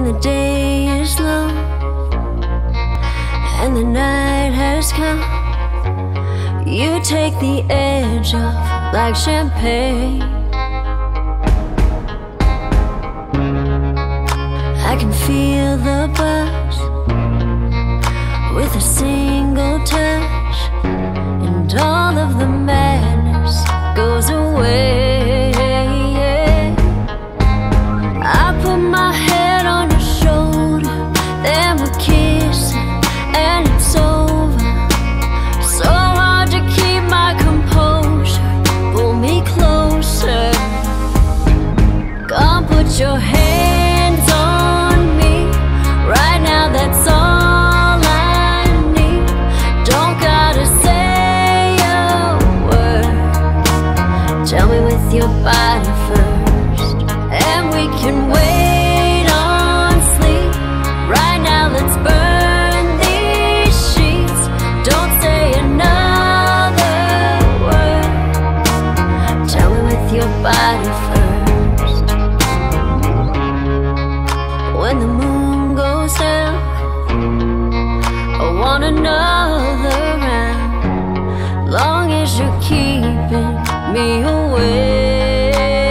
When the day is long and the night has come, you take the edge off like champagne. I can feel the buzz with a single touch, and all of the madness goes away. I put my head on your shoulder, then we're kissing, and it's over. So hard to keep my composure. Pull me closer. Come put your hands on me right now. That's all I need. Don't gotta say a word. Tell me with your body first, and we can wait on sleep. Right now, let's burn these sheets. Don't say another word. Tell me with your body first. When the moon goes down, I want another round, long as you're keeping me away.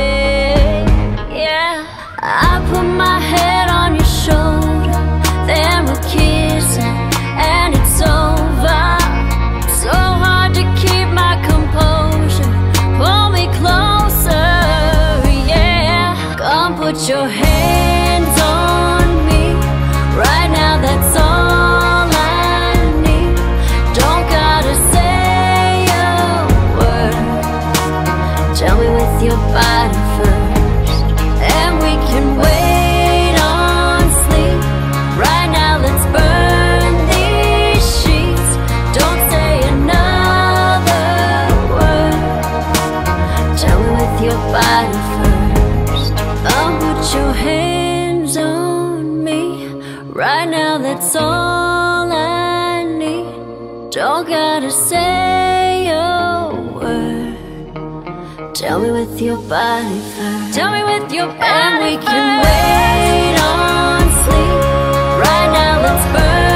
Yeah, I put my head on your shoulder, then we're kissing, and it's over. So hard to keep my composure. Pull me closer, yeah. Come put your hands on me right now. That's all I need. Don't gotta say a word. Tell me with your body first, and we can wait on sleep. Right now, let's burn these sheets. Don't say another word. Tell me with your body first. Put your hands on me right now. That's all I need. Don't gotta say a word. Tell me with your body first. Tell me with your body, and we can wait on sleep. Right now, let's burn